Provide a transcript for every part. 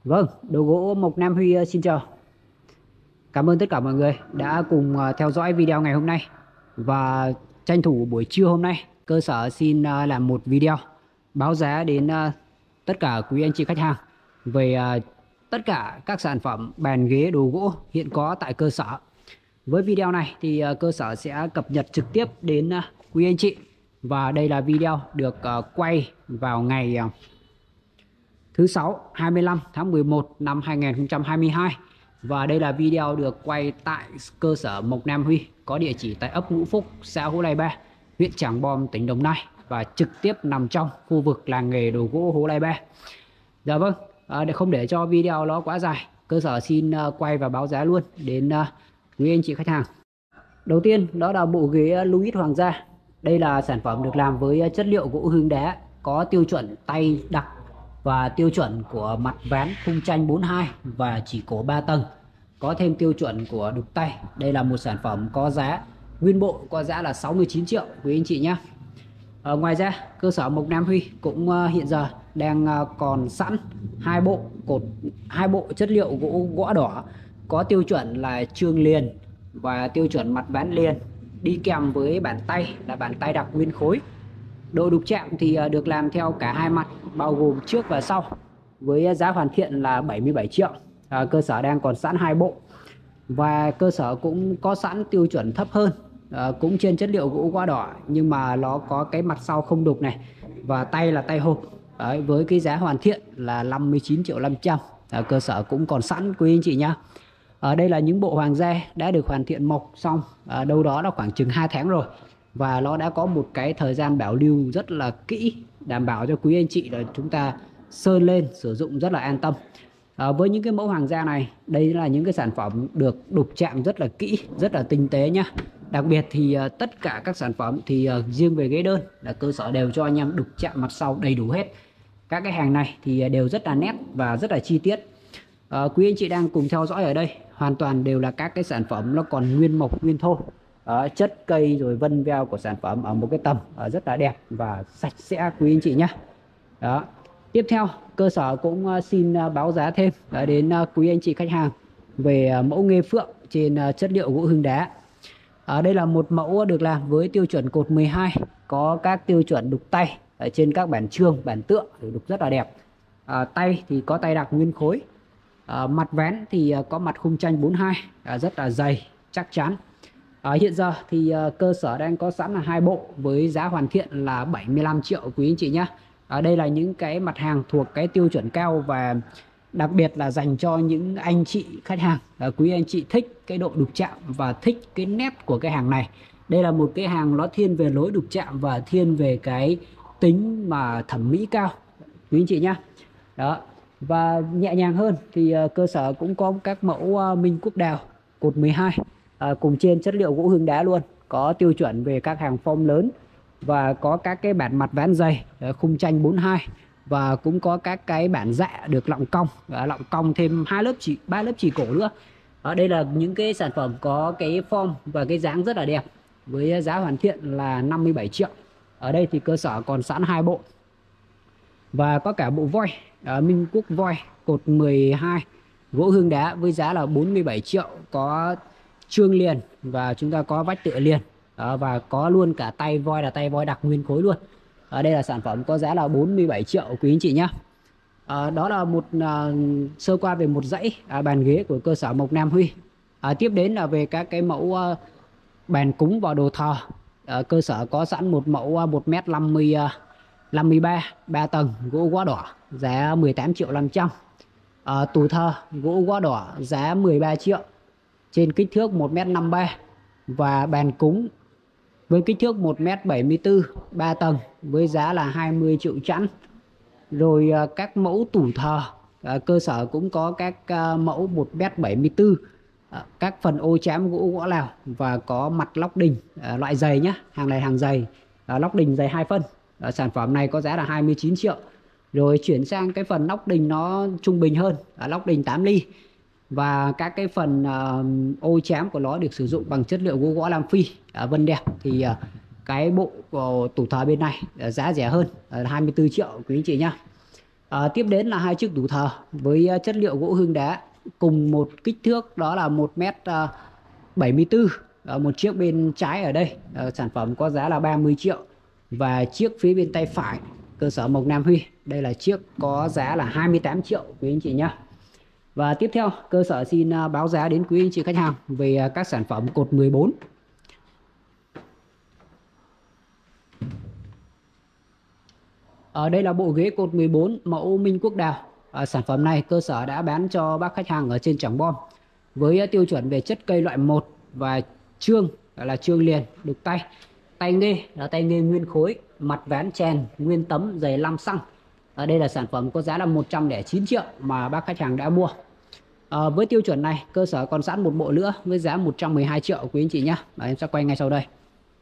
Vâng, đồ gỗ Mộc Nam Huy xin chào. Cảm ơn tất cả mọi người đã cùng theo dõi video ngày hôm nay. Và tranh thủ buổi trưa hôm nay, cơ sở xin làm một video báo giá đến tất cả quý anh chị khách hàng về tất cả các sản phẩm bàn ghế đồ gỗ hiện có tại cơ sở. Với video này thì cơ sở sẽ cập nhật trực tiếp đến quý anh chị. Và đây là video được quay vào ngày thứ Sáu 25 tháng 11 năm 2022. Và đây là video được quay tại cơ sở Mộc Nam Huy có địa chỉ tại ấp Ngũ Phúc, xã Hố Lai Ba, huyện Trảng Bom, tỉnh Đồng Nai, và trực tiếp nằm trong khu vực làng nghề đồ gỗ Hố Lai Ba. Dạ vâng, để không để cho video nó quá dài, cơ sở xin quay và báo giá luôn đến quý anh chị khách hàng. Đầu tiên đó là bộ ghế Louis Hoàng gia. Đây là sản phẩm được làm với chất liệu gỗ hương đá, có tiêu chuẩn tay đặc và tiêu chuẩn của mặt ván khung tranh 42 và chỉ cổ 3 tầng, có thêm tiêu chuẩn của đục tay. Đây là một sản phẩm có giá nguyên bộ, có giá là 69 triệu quý anh chị nhé. Ngoài ra cơ sở Mộc Nam Huy cũng hiện giờ đang còn sẵn hai bộ chất liệu gỗ gõ đỏ, có tiêu chuẩn là chương liền và tiêu chuẩn mặt ván liền, đi kèm với bản tay là bản tay đặc nguyên khối. Độ đục chạm thì được làm theo cả hai mặt, bao gồm trước và sau, với giá hoàn thiện là 77 triệu. Cơ sở đang còn sẵn hai bộ. Và cơ sở cũng có sẵn tiêu chuẩn thấp hơn, cũng trên chất liệu gỗ gõ đỏ, nhưng mà nó có cái mặt sau không đục này, và tay là tay hộp. Đấy, với cái giá hoàn thiện là 59 triệu 500. Cơ sở cũng còn sẵn quý anh chị nhá. Ở đây là những bộ hoàng gia đã được hoàn thiện mộc xong đâu đó là khoảng chừng 2 tháng rồi, và nó đã có một cái thời gian bảo lưu rất là kỹ, đảm bảo cho quý anh chị là chúng ta sơn lên sử dụng rất là an tâm. Với những cái mẫu hoàng gia này, đây là những cái sản phẩm được đục chạm rất là kỹ, rất là tinh tế nhá. Đặc biệt thì tất cả các sản phẩm thì riêng về ghế đơn là cơ sở đều cho anh em đục chạm mặt sau đầy đủ hết. Các cái hàng này thì đều rất là nét và rất là chi tiết. Quý anh chị đang cùng theo dõi ở đây hoàn toàn đều là các cái sản phẩm nó còn nguyên mộc nguyên thô. Chất cây rồi vân veo của sản phẩm ở một cái tầm rất là đẹp và sạch sẽ quý anh chị nhé. Đó. Tiếp theo cơ sở cũng xin báo giá thêm đến quý anh chị khách hàng về mẫu nghê phượng trên chất liệu gỗ hương đá. Đây là một mẫu được làm với tiêu chuẩn cột 12, có các tiêu chuẩn đục tay ở trên các bản chương, bản tượng thì đục rất là đẹp. Tay thì có tay đặc nguyên khối. Mặt ván thì có mặt khung tranh 42, rất là dày, chắc chắn. Hiện giờ thì cơ sở đang có sẵn là hai bộ với giá hoàn thiện là 75 triệu quý anh chị nhé. Đây là những cái mặt hàng thuộc cái tiêu chuẩn cao, và đặc biệt là dành cho những anh chị khách hàng quý anh chị thích cái độ đục chạm và thích cái nét của cái hàng này. Đây là một cái hàng nó thiên về lối đục chạm và thiên về cái tính mà thẩm mỹ cao quý anh chị nhé. Đó. Và nhẹ nhàng hơn thì cơ sở cũng có các mẫu Minh Quốc Đào cột 12 cùng trên chất liệu gỗ hương đá luôn, có tiêu chuẩn về các hàng form lớn và có các cái bản mặt ván dày khung tranh 42, và cũng có các cái bản dạ được lọng cong thêm 3 lớp chỉ cổ nữa. Đây là những cái sản phẩm có cái form và cái dáng rất là đẹp với giá hoàn thiện là 57 triệu. Ở đây thì cơ sở còn sẵn hai bộ và có cả bộ voi Minh Quốc voi cột 12 gỗ hương đá với giá là 47 triệu, có chương liền và chúng ta có vách tựa liền. Và có luôn cả tay voi là tay voi đặc nguyên khối luôn. Đây là sản phẩm có giá là 47 triệu quý anh chị nhé. Đó là một sơ qua về một dãy bàn ghế của cơ sở Mộc Nam Huy. Tiếp đến là về các cái mẫu bàn cúng và đồ thờ. Cơ sở có sẵn một mẫu 1m53 3 tầng gỗ gõ đỏ, giá 18 triệu 500. Tủ thờ gỗ gõ đỏ giá 13 triệu, trên kích thước 1m53, và bàn cúng với kích thước 1m74 3 tầng với giá là 20 triệu chẵn. Rồi các mẫu tủ thờ cơ sở cũng có các mẫu 1m74, các phần ô chám gỗ gõ Lào và có mặt lóc đình loại dày nhé, hàng này hàng dày, lóc đình dày 2 phân. Sản phẩm này có giá là 29 triệu. Rồi chuyển sang cái phần lóc đình nó trung bình hơn, lóc đình 8 ly, và các cái phần ô chám của nó được sử dụng bằng chất liệu gỗ gõ Nam Phi vân đẹp. Thì cái bộ của tủ thờ bên này giá rẻ hơn 24 triệu quý anh chị nhá. Tiếp đến là hai chiếc tủ thờ với chất liệu gỗ hương đá cùng một kích thước đó là 1m74. Một chiếc bên trái ở đây sản phẩm có giá là 30 triệu, và chiếc phía bên tay phải cơ sở Mộc Nam Huy đây là chiếc có giá là 28 triệu quý anh chị nhé. Và tiếp theo cơ sở xin báo giá đến quý anh chị khách hàng về các sản phẩm cột 14. Ở đây là bộ ghế cột 14 mẫu Minh Quốc Đào. Sản phẩm này cơ sở đã bán cho bác khách hàng ở trên Trảng Bom với tiêu chuẩn về chất cây loại 1 và chương là chương liền đục tay, tay nghê là tay nghê nguyên khối, mặt ván chèn nguyên tấm, dày 5 xăng. Ở đây là sản phẩm có giá là 109 triệu mà bác khách hàng đã mua. Với tiêu chuẩn này cơ sở còn sẵn một bộ nữa với giá 112 triệu quý anh chị nhé. Em sẽ quay ngay sau đây.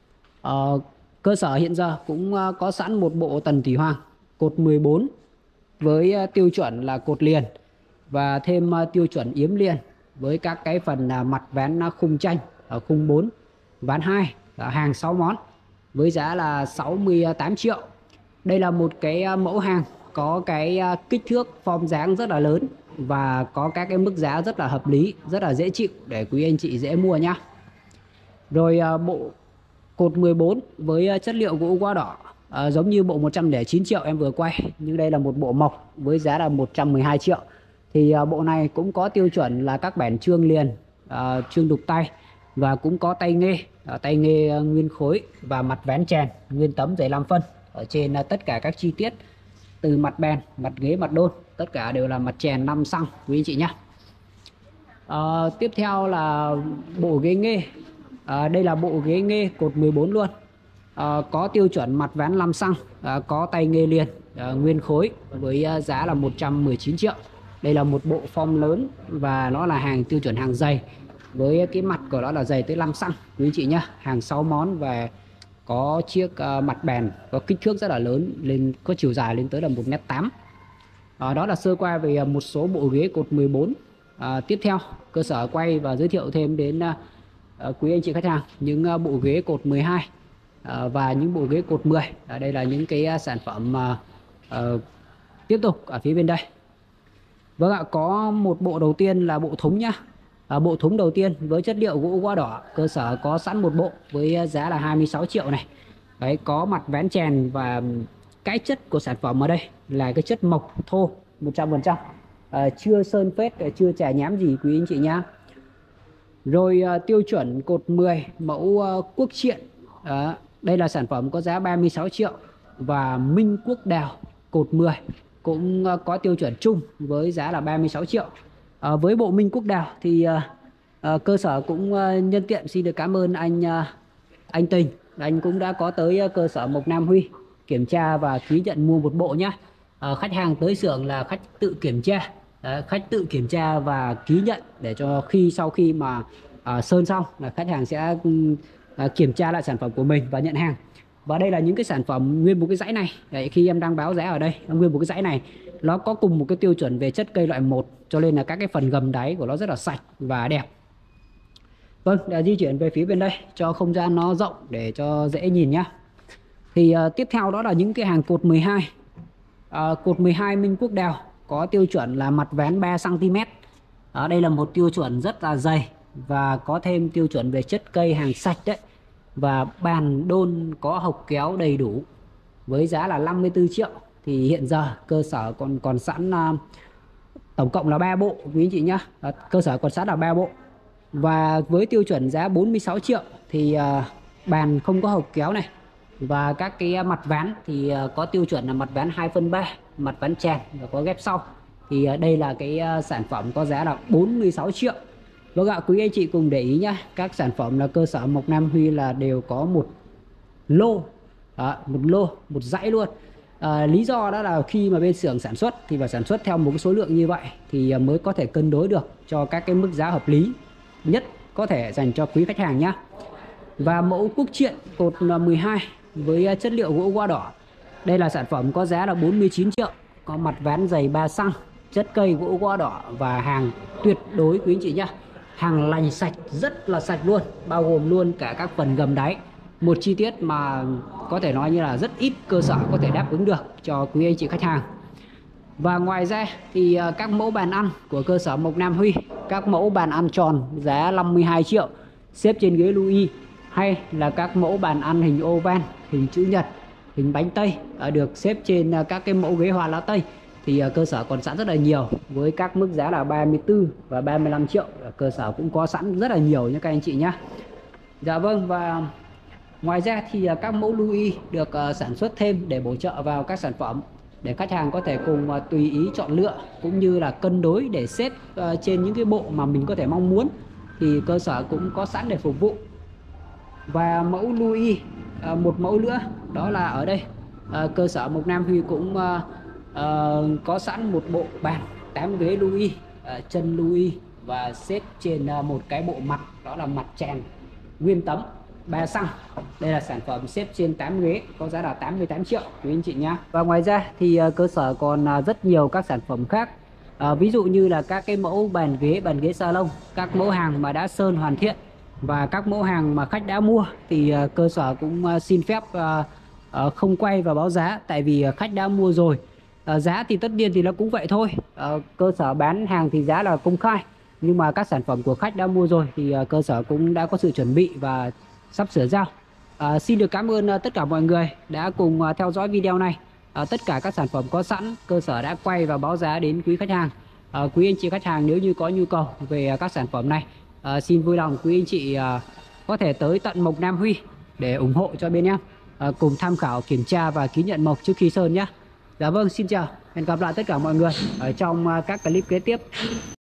Cơ sở hiện giờ cũng có sẵn một bộ tần thủy hoàng cột 14 với tiêu chuẩn là cột liền và thêm tiêu chuẩn yếm liền với các cái phần mặt ván khung tranh ở khung 4, ván 2, hàng 6 món với giá là 68 triệu. Đây là một cái mẫu hàng có cái kích thước form dáng rất là lớn và có các cái mức giá rất là hợp lý, rất là dễ chịu để quý anh chị dễ mua nhá. Rồi bộ cột 14 với chất liệu gỗ quá đỏ giống như bộ 109 triệu em vừa quay, nhưng đây là một bộ mộc với giá là 112 triệu. Thì bộ này cũng có tiêu chuẩn là các bản chương liền, chương đục tay và cũng có tay nghê nguyên khối và mặt ván chèn nguyên tấm dày 5 phân. Ở trên tất cả các chi tiết từ mặt bèn, mặt ghế, mặt đôn tất cả đều là mặt chèn 5 xăng quý anh chị nhé. Tiếp theo là bộ ghế nghê. Đây là bộ ghế nghê cột 14 luôn, có tiêu chuẩn mặt ván 5 xăng, có tay nghê liền nguyên khối với giá là 119 triệu. Đây là một bộ form lớn và nó là hàng tiêu chuẩn hàng dày với cái mặt của nó là dày tới 5 xăng quý anh chị nhé. Hàng 6 món và có chiếc mặt bèn có kích thước rất là lớn, lên có chiều dài lên tới là 1m8. Đó là sơ qua về một số bộ ghế cột 14. Tiếp theo cơ sở quay và giới thiệu thêm đến quý anh chị khách hàng những bộ ghế cột 12 và những bộ ghế cột 10. Đây là những cái sản phẩm tiếp tục ở phía bên đây. Vâng ạ, có một bộ đầu tiên là bộ thúng nhá. Bộ thúng đầu tiên với chất liệu gỗ quá đỏ, cơ sở có sẵn một bộ với giá là 26 triệu này. Đấy, có mặt ván chèn và cái chất của sản phẩm ở đây là cái chất mộc thô 100%, chưa sơn phết, chưa chà nhám gì quý anh chị nhá. Rồi tiêu chuẩn cột 10 mẫu Quốc Triện. Đây là sản phẩm có giá 36 triệu. Và Minh Quốc Đào cột 10 cũng có tiêu chuẩn chung với giá là 36 triệu. Với bộ Minh Quốc Đào thì cơ sở cũng nhân tiện xin được cảm ơn anh Tình. Anh cũng đã có tới cơ sở Mộc Nam Huy kiểm tra và ký nhận mua một bộ nhé. Khách hàng tới xưởng là khách tự kiểm tra. Khách tự kiểm tra và ký nhận để cho sau khi mà sơn xong là khách hàng sẽ kiểm tra lại sản phẩm của mình và nhận hàng. Và đây là những cái sản phẩm nguyên một cái dãy này. Đấy, khi em đang báo giá ở đây, nguyên một cái dãy này nó có cùng một cái tiêu chuẩn về chất cây loại 1, cho nên là các cái phần gầm đáy của nó rất là sạch và đẹp. Vâng, để di chuyển về phía bên đây cho không gian nó rộng để cho dễ nhìn nhá. Thì tiếp theo đó là những cái hàng cột 12. Cột 12 Minh Quốc Đào có tiêu chuẩn là mặt ván 3 cm. Đây là một tiêu chuẩn rất là dày và có thêm tiêu chuẩn về chất cây hàng sạch đấy. Và bàn đôn có hộc kéo đầy đủ với giá là 54 triệu. Thì hiện giờ cơ sở còn sẵn tổng cộng là 3 bộ quý anh chị nhá. Cơ sở còn sẵn là 3 bộ. Và với tiêu chuẩn giá 46 triệu thì bàn không có hộc kéo này. Và các cái mặt ván thì có tiêu chuẩn là mặt ván 2/3, mặt ván chèn và có ghép sau. Thì đây là cái sản phẩm có giá là 46 triệu. Vâng ạ, quý anh chị cùng để ý nhá, các sản phẩm là cơ sở Mộc Nam Huy là đều có một lô, một dãy luôn. Lý do đó là khi mà bên xưởng sản xuất thì phải sản xuất theo một cái số lượng như vậy thì mới có thể cân đối được cho các cái mức giá hợp lý nhất có thể dành cho quý khách hàng nhá. Và mẫu Quốc Triện cột 12 với chất liệu gỗ quá đỏ. Đây là sản phẩm có giá là 49 triệu, có mặt ván dày 3 xăng, chất cây gỗ quá đỏ và hàng tuyệt đối quý anh chị nhá. Hàng lành sạch, rất là sạch luôn, bao gồm luôn cả các phần gầm đáy. Một chi tiết mà có thể nói như là rất ít cơ sở có thể đáp ứng được cho quý anh chị khách hàng. Và ngoài ra thì các mẫu bàn ăn của cơ sở Mộc Nam Huy, các mẫu bàn ăn tròn giá 52 triệu xếp trên ghế Louis, hay là các mẫu bàn ăn hình oval, hình chữ nhật, hình bánh tây được xếp trên các cái mẫu ghế hoa lá tây thì cơ sở còn sẵn rất là nhiều với các mức giá là 34 và 35 triệu. Cơ sở cũng có sẵn rất là nhiều nha các anh chị nhé. Dạ vâng, và ngoài ra thì các mẫu Louis được sản xuất thêm để bổ trợ vào các sản phẩm để khách hàng có thể cùng tùy ý chọn lựa cũng như là cân đối để xếp trên những cái bộ mà mình có thể mong muốn, thì cơ sở cũng có sẵn để phục vụ. Và mẫu Louis một mẫu nữa đó là ở đây cơ sở Mộc Nam Huy cũng có sẵn một bộ bàn 8 ghế Louis, chân Louis và xếp trên một cái bộ mặt, đó là mặt tràn nguyên tấm 3 xăng. Đây là sản phẩm xếp trên 8 ghế có giá là 88 triệu quý anh chị nhé. Và ngoài ra thì cơ sở còn rất nhiều các sản phẩm khác, ví dụ như là các cái mẫu bàn ghế salon, các mẫu hàng mà đã sơn hoàn thiện và các mẫu hàng mà khách đã mua thì cơ sở cũng xin phép không quay và báo giá, tại vì khách đã mua rồi. Giá thì tất nhiên thì nó cũng vậy thôi, cơ sở bán hàng thì giá là công khai, nhưng mà các sản phẩm của khách đã mua rồi thì cơ sở cũng đã có sự chuẩn bị và sắp sửa giao. Xin được cảm ơn tất cả mọi người đã cùng theo dõi video này. Tất cả các sản phẩm có sẵn, cơ sở đã quay và báo giá đến quý khách hàng. Quý anh chị khách hàng nếu như có nhu cầu về các sản phẩm này, xin vui lòng quý anh chị có thể tới tận Mộc Nam Huy để ủng hộ cho bên em, cùng tham khảo, kiểm tra và ký nhận mộc trước khi sơn nhé. Dạ vâng, xin chào, hẹn gặp lại tất cả mọi người ở trong các clip kế tiếp.